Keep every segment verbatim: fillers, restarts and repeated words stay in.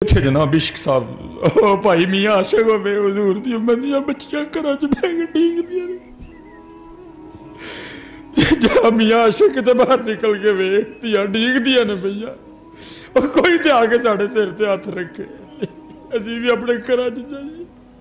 تھے جناب عشق صاحب او بھائی میاں عاشق ہوئے حضور دی امتیاں بچیاں کرا جو بہ کے ڈیگ دیا جہاں میاں عاشق تے باہر نکل کے ویکھتیاں ڈیگ دیا نے بھیا اور کوئی تے آگے ساڑھے سر تے ہاتھ رکھے اسی بھی اپنے کرا جو چاہیے.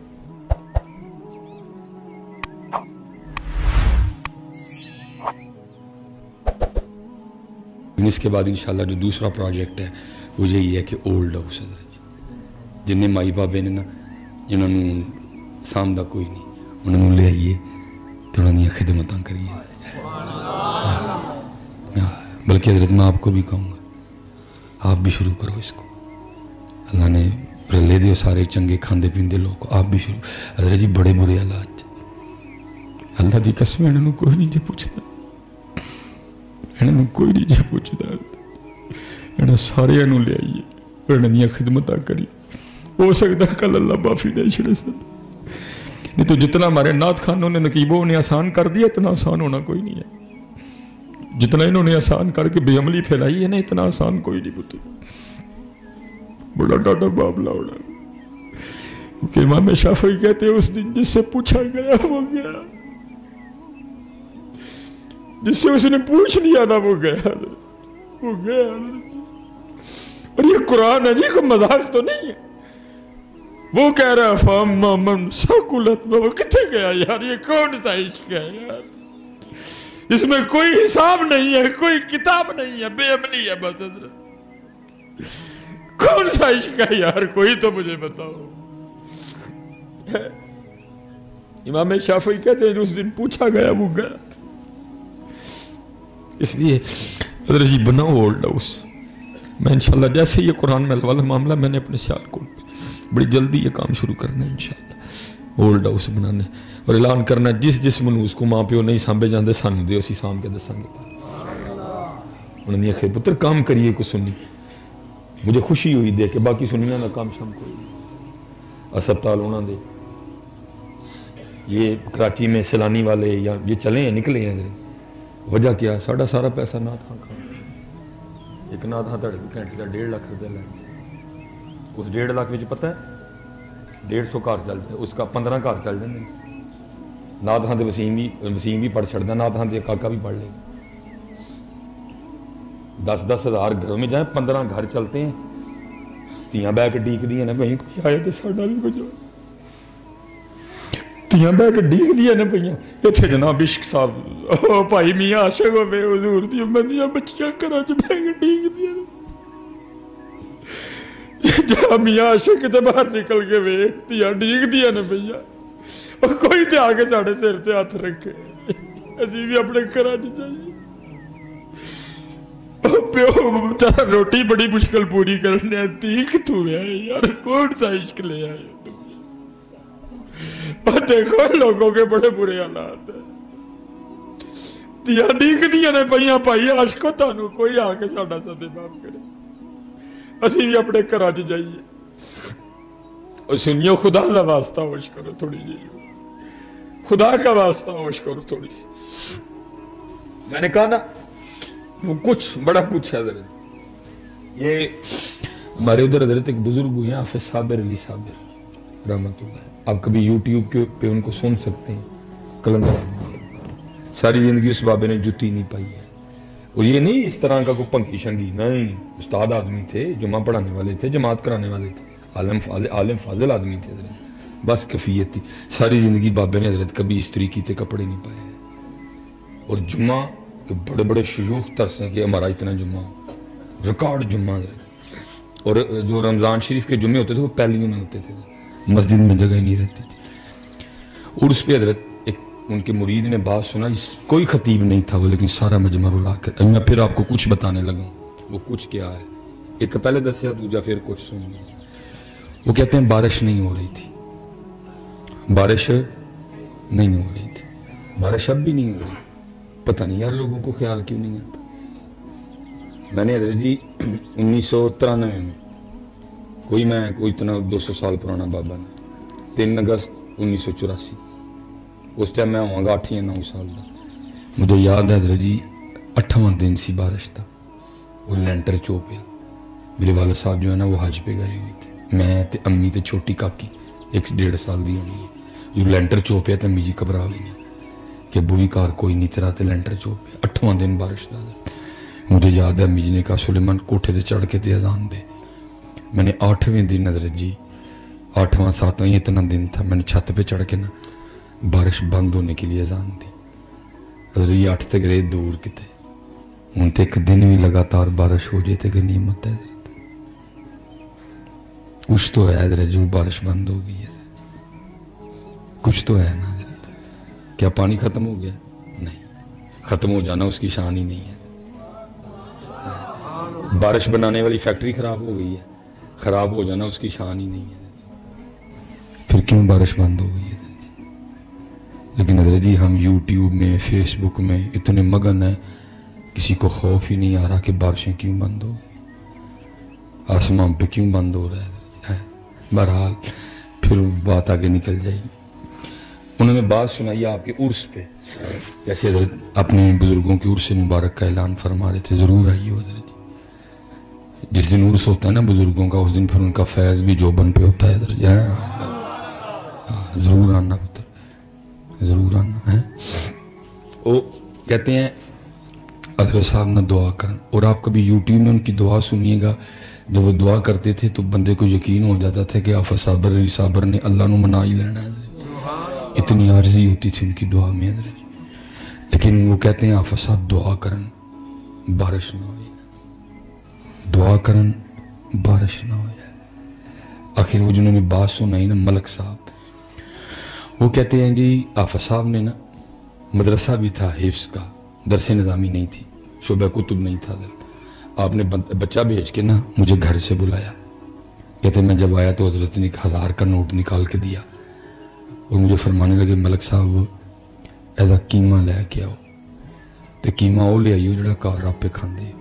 اس کے بعد انشاءاللہ جو دوسرا پروجیکٹ ہے وہ یہی ہے کہ اولڈ ہاؤس حضرت جن نے مائی بابے نے نا جنہوں نے سامدہ کوئی نہیں انہوں نے لے آئیے تو انہوں نے خدمتاں کریے. بلکہ حضرت میں آپ کو بھی کہوں گا آپ بھی شروع کرو اس کو. اللہ نے رلے دے سارے چنگے کھاندے پیندے لوگ آپ بھی شروع. حضرت جی بڑے برے حالات اللہ دی قسم انہوں نے کوئی نہیں جے پوچھتا انہوں نے کوئی نہیں جے پوچھتا انہوں سارے انہوں لے آئیے انہوں نے خدمتاں کریے. ہو سکتا کل اللہ معافی دے چھڑے سن نہیں تو جتنا ہمارے نعت خانوں نے نقیبوں نے آسان کر دیا اتنا آسان ہونا کوئی نہیں ہے. جتنا انہوں نے آسان کر کے بے عملی پھیلائی ہے نا اتنا آسان کوئی نہیں پوچھتا. بڑا ڈاٹا معاملہ ہونا کیونکہ امام شافعی کہتے ہیں اس دن جس سے پوچھا گیا وہ گیا جس سے اس نے پوچھ لیا نا وہ گیا وہ گیا. اور یہ قرآن ہے جی کوئی مذاق تو نہیں ہے. وہ کہہ رہا فَأَمَّا مَنْ ثَقُلَتْ میں وہ کتنے گیا یار یہ کون سا عشق ہے یار اس میں کوئی حساب نہیں ہے کوئی کتاب نہیں ہے بے عملی ہے بس حضرت کون سا عشق ہے یار کوئی تو مجھے بتاؤ. امام شافعی کہتے ہیں اس دن پوچھا گیا وہ گیا. اس لیے حضرت جی بناؤ اولڈ ہاؤس. میں انشاءاللہ جیسے یہ قرآن میں والا معاملہ میں نے اپنے سیال کو بڑی جلدی یہ کام شروع کرنا ہے انشاءاللہ اولڈ ہاؤس بنانے اور اعلان کرنا ہے جس جس منوز کو ماں پیو نہیں سانبے جاندے سانو دے اسی سام کے دسان گے. انہوں نے یہ پتر کام کریے کو سنی مجھے خوشی ہوئی دے کہ باقی سنینا نہ کام شام کوئی اسپتال ہونا دے. یہ کراچی میں سیلانی والے یا یہ چلے ہیں نکلے ہیں وجہ کیا ہے ساڑھا سارا پیسہ نہ تھا ایک نہ تھا گھنٹے کا ڈیڑھ لاکھ روپے لگے. اس ڈیڑھ لاکھ میں پتہ ہے ڈیڑھ سو کار چل جائے اس کا پندرہ کار چل جائیں نہ تھا وسیم بھی وسیم بھی پڑھ چڑھتا نہ تھا کاکا بھی پڑھ لے. دس دس ہزار گھروں میں جائیں پندرہ گھر چلتے ہیں تیاں بہ کے ڈیک دیا نا کہیں کچھ آئے تو ساڑھا بھی کچھ تیاں بہ کے ڈیک دیا نا پہیاں یہ تھے جناب عشق صاحب او بھائی میاں عاشق ہوئے حضور دی امتیاں بچیاں کرا جو بہ کے ڈیک دیا جہاں میاں عاشق تے باہر نکل کے ویکھتیاں ڈیگ دیا نے بھیا اور کوئی تے آگے ساڑھے سر تے ہاتھ رکھے اسی بھی اپنے کرا جو چاہیے. پیو بچارا روٹی بڑی مشکل پوری کرنے تیک تو ہے یار کون سا عشق لے آئے اور دیکھو لوگوں کے بڑے برے حالات ہیں. تیاں ڈیگ دیا نے بھائیاں بھائی عاشقوں تانوں کوئی آگے ساڑھا سا دے باپ کرے اسی بھی اپنے کرا جو جائیے. اور سنیو خدا کا واسطہ ہوش کرو تھوڑی جی خدا کا واسطہ ہوش کرو تھوڑی سی. میں نے کہا نا وہ کچھ بڑا کچھ ہے حضرت. یہ ہمارے ادھر حضرت ایک بزرگ ہوئے ہیں حافظ صابر علی صابر رحمت اللہ. آپ کبھی یوٹیوب کے پہ ان کو سن سکتے ہیں. کلندر ساری زندگی اس بابے نے جتی نہیں پائی ہے. اور یہ نہیں اس طرح کا کوئی پنکی شنگی نہیں استاد آدمی تھے جمعہ پڑھانے والے تھے جماعت کرانے والے تھے عالم فاضل عالم فاضل آدمی تھے حضرت. بس کفیت تھی. ساری زندگی بابے نے حضرت کبھی استری کی تھے کپڑے نہیں پائے. اور جمعہ کہ بڑے بڑے شیوخ ترس ہیں کہ ہمارا اتنا جمعہ ریکارڈ جمعہ حضرت. اور جو رمضان شریف کے جمعے ہوتے تھے وہ پہلیوں میں ہوتے تھے مسجد میں جگہ ہی نہیں رہتی تھی. اور اس پہ حضرت ان کے مرید نے بات سنا کوئی خطیب نہیں تھا وہ لیکن سارا مجمع بلا کر میں پھر آپ کو کچھ بتانے لگا. وہ کچھ کیا ہے ایک پہلے دسیا دوجا پھر کچھ سن. وہ کہتے ہیں بارش نہیں ہو رہی تھی بارش نہیں ہو رہی تھی بارش اب بھی نہیں ہو رہی. پتہ نہیں یار لوگوں کو خیال کیوں نہیں آتا. میں نے حضرت جی انیس سو ترانوے میں کوئی میں کوئی اتنا دو سو سال پرانا بابا نے تین اگست انیس سو چوراسی اس ٹائم میں ہوں گا آٹھ یا نو سال کا. مجھے یاد ہے حضرت جی اٹھواں دن سی بارش تھا وہ لینٹر چو پیا. میرے والد صاحب جو ہے نا وہ حج پہ گئے ہوئے تھے میں تے امی تے چھوٹی کاکی ایک ڈیڑھ سال دی ہونی ہے جو لینٹر چوپیا تے امی جی گھبرا گئی کہ ابو بھی کار کوئی نہیں تیرا تے لینٹر چوپیا اٹھواں دن بارش دا مجھے یاد ہے امی جی نے کہا سلیمان کوٹھے تے چڑھ کے تے اذان دے میں نے آٹھویں دن حضرت جی آٹھواں ساتواں اتنا دن تھا میں نے چھت پہ چڑھ کے نا بارش بند ہونے کے لیے اذان دی حضرت جی آٹھ تک رہے دور کتے ان تے ایک دن بھی لگاتار بارش ہو جائے تے غنیمت ہے حضرت کچھ تو ہے حضرت جو بارش بند ہو گئی ہے کچھ تو ہے نا حضرت کیا پانی ختم ہو گیا نہیں ختم ہو جانا اس کی شان ہی نہیں ہے بارش بنانے والی فیکٹری خراب ہو گئی ہے خراب ہو جانا اس کی شان ہی نہیں ہے پھر کیوں بارش بند ہو گئی ہے لیکن حضرت جی ہم یوٹیوب میں فیس بک میں اتنے مگن ہیں کسی کو خوف ہی نہیں آ رہا کہ بارشیں کیوں بند ہو گئی آسمان پہ کیوں بند ہو رہا ہے بہرحال پھر بات آگے نکل جائے گی انہوں نے بات سنائی آپ کے عرس پہ جیسے حضرت اپنے بزرگوں کے عرس مبارک کا اعلان فرما رہے تھے ضرور آئیے حضرت جس دن عرس ہوتا ہے نا بزرگوں کا اس دن پھر ان کا فیض بھی جوبن پہ ہوتا ہے حضرت ضرور آنا پتر ضرور آنا ہے وہ کہتے ہیں حضرت صاحب نہ دعا کریں اور آپ کبھی یوٹیوب میں ان کی دعا سنیے گا جب وہ دعا کرتے تھے تو بندے کو یقین ہو جاتا تھا کہ آفا صابر علی صابر نے اللہ نو منا ہی لینا ہے اتنی عارضی ہوتی تھی ان کی دعا میں حضرت لیکن وہ کہتے ہیں آفا صاحب دعا کرن بارش نہ ہوئی دعا کرن بارش نہ ہو جائے آخر وہ جنہوں نے بات سنائی نا ملک صاحب وہ کہتے ہیں جی آفا صاحب نے نا مدرسہ بھی تھا حفظ کا درس نظامی نہیں تھی شعبہ کتب نہیں تھا حضرت آپ نے بچہ بھیج کے نا مجھے گھر سے بلایا کہتے میں جب آیا تو حضرت نے ایک ہزار کا نوٹ نکال کے دیا اور مجھے فرمانے لگے ملک صاحب ایسا قیمہ لے کے آؤ تو قیمہ وہ لے آئیو جڑا کار آپ پہ کھان دے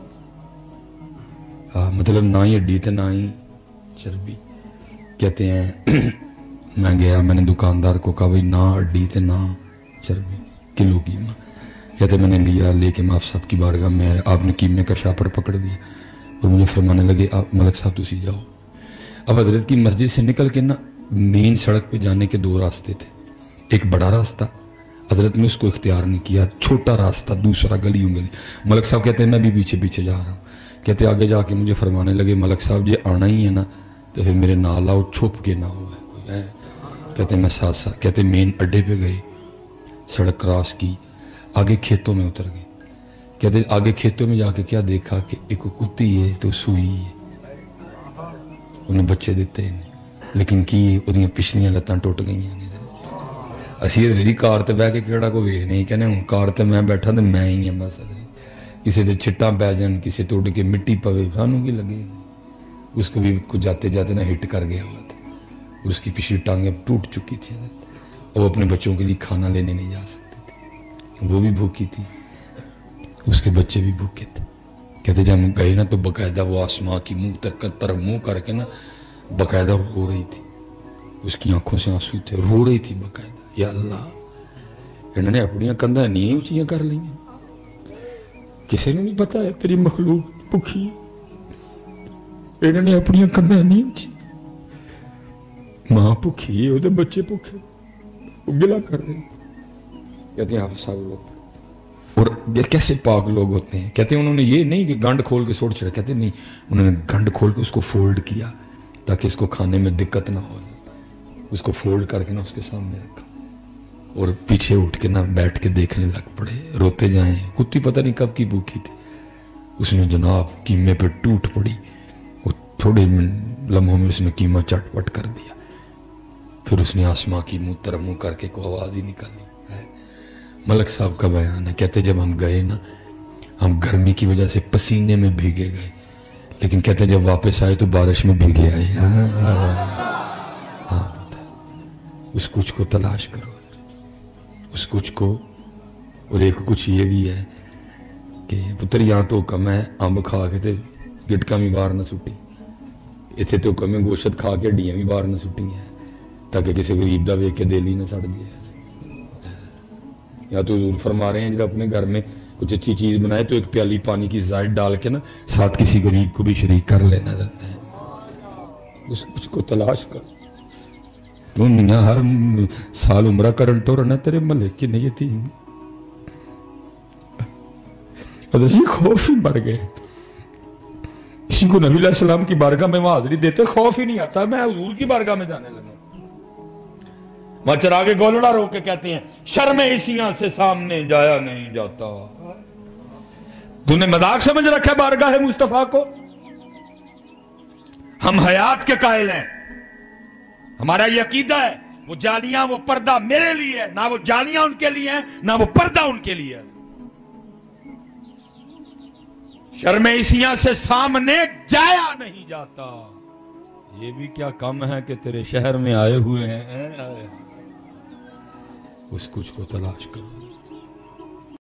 مطلب نہ ہی اڈی تے نہ ہی چربی کہتے ہیں میں گیا میں نے دکاندار کو کہا بھائی نہ اڈی تے نہ چربی کلو قیمہ کہتے میں نے لیا لے کے آپ صاحب کی بارگاہ میں آپ نے قیمے کا شاپر پکڑ دیا اور مجھے فرمانے لگے آپ ملک صاحب تسی جاؤ اب حضرت کی مسجد سے نکل کے نا مین سڑک پہ جانے کے دو راستے تھے ایک بڑا راستہ حضرت نے اس کو اختیار نہیں کیا چھوٹا راستہ دوسرا گلی ہوں گلی ملک صاحب کہتے ہیں میں بھی پیچھے پیچھے جا رہا ہوں کہتے آگے جا کے مجھے فرمانے لگے ملک صاحب جی آنا ہی ہے نا تو پھر میرے نال آؤ چھپ کے نہ ہوا ہے کہتے ہیں میں ساتھ ساتھ کہتے مین اڈے پہ گئے سڑک کراس کی آگے کھیتوں میں اتر گئے کہتے آگے کھیتوں میں جا کے کیا دیکھا کہ ایک کتی ہے تو سوئی ہے انہیں بچے دیتے ہیں لیکن کی انہیں پچھلیاں لتاں ٹوٹ گئی ہیں اسی ادھر کار تے بہ کے کیڑا کو ویکھ نہیں کہنے ہوں کار تے میں بیٹھا تو میں ہی ہوں بس کسی دے چھٹاں پہ جان کسی توڑ کے مٹی پوے سانوں کی لگے اس کو بھی کچھ جاتے جاتے نہ ہٹ کر گیا ہوا تھا اور اس کی پچھلی ٹانگیں ٹوٹ چکی تھی اور وہ اپنے بچوں کے لیے کھانا لینے نہیں جا سکتے تھے وہ بھی بھوکی تھی اس کے بچے بھی بھوکے تھے کہتے جب ہم گئے نا تو باقاعدہ وہ آسمان کی منہ تک طرف منہ کر کے نا باقاعدہ رو رہی تھی اس کی آنکھوں سے آنسو تھے رو رہی تھی باقاعدہ یا اللہ انہوں نے اپنی کندھاں نہیں اونچیاں کر لی کسی نے نہیں پتا ہے تیری مخلوق بھوکی انہوں نے اپنی کندھاں نہیں اونچی ماں بھوکی ہے وہ بچے بھوکے وہ گلا کر رہے کہتے ہیں حافظ صاحب لوگ اور یہ کیسے پاک لوگ ہوتے ہیں کہتے ہیں انہوں نے یہ نہیں کہ گنڈ کھول کے سوڑ چڑھا کہتے ہیں نہیں انہوں نے گنڈ کھول کے اس کو فولڈ کیا تاکہ اس کو کھانے میں دقت نہ ہو اس کو فولڈ کر کے نا اس کے سامنے رکھا اور پیچھے اٹھ کے نا بیٹھ کے دیکھنے لگ پڑے روتے جائیں کتی پتہ نہیں کب کی بھوکی تھی اس نے جناب قیمے پہ ٹوٹ پڑی اور تھوڑے لمحوں میں اس نے قیمہ چٹ پٹ کر دیا پھر اس نے آسمان کی منہ طرف منہ کر کے کوئی آواز ہی نکالی ملک صاحب کا بیان ہے کہتے جب ہم گئے نا ہم گرمی کی وجہ سے پسینے میں بھیگے گئے لیکن کہتے جب واپس آئے تو بارش میں بھیگے آئے ہاں اس کچھ کو تلاش کرو اس کچھ کو اور ایک کچھ یہ بھی ہے کہ پتر یہاں تو کم ہے امب کھا کے تے گٹکا بھی باہر نہ سٹی اتنے تو کم ہے گوشت کھا کے ڈیاں بھی باہر نہ سٹی ہیں تاکہ کسی غریب دا ویکھ کے دل ہی نہ سڑ دیا یا تو فرما رہے ہیں جب اپنے گھر میں کچھ اچھی چیز بنائے تو ایک پیالی پانی کی زائد ڈال کے نا ساتھ کسی غریب کو بھی شریک کر لینا جاتا ہے اس کچھ کو تلاش کر. دنیا ہر سال عمرہ کرن تو رہنا تیرے ملک کی نیتی. حضرت جی خوف ہی مر گئے. کسی کو نبی علیہ السلام کی بارگاہ میں وہاں حاضری دیتے خوف ہی نہیں آتا. میں حضور کی بارگاہ میں جانے لگا. وہاں چراغ گولڑا رو کے کہتے ہیں شرم عیسیاں سے سامنے جایا نہیں جاتا. تو نے مذاق سمجھ رکھا بارگاہ مصطفیٰ کو. ہم حیات کے قائل ہیں. ہمارا یہ عقیدہ ہے وہ جالیاں وہ پردہ میرے لیے ہے, نہ وہ جالیاں ان کے لیے ہیں نہ وہ پردہ ان کے لیے ہے. شرم عیسیاں سے سامنے جایا نہیں جاتا. یہ بھی کیا کم ہے کہ تیرے شہر میں آئے ہوئے ہیں. اس کچھ کو تلاش کرو.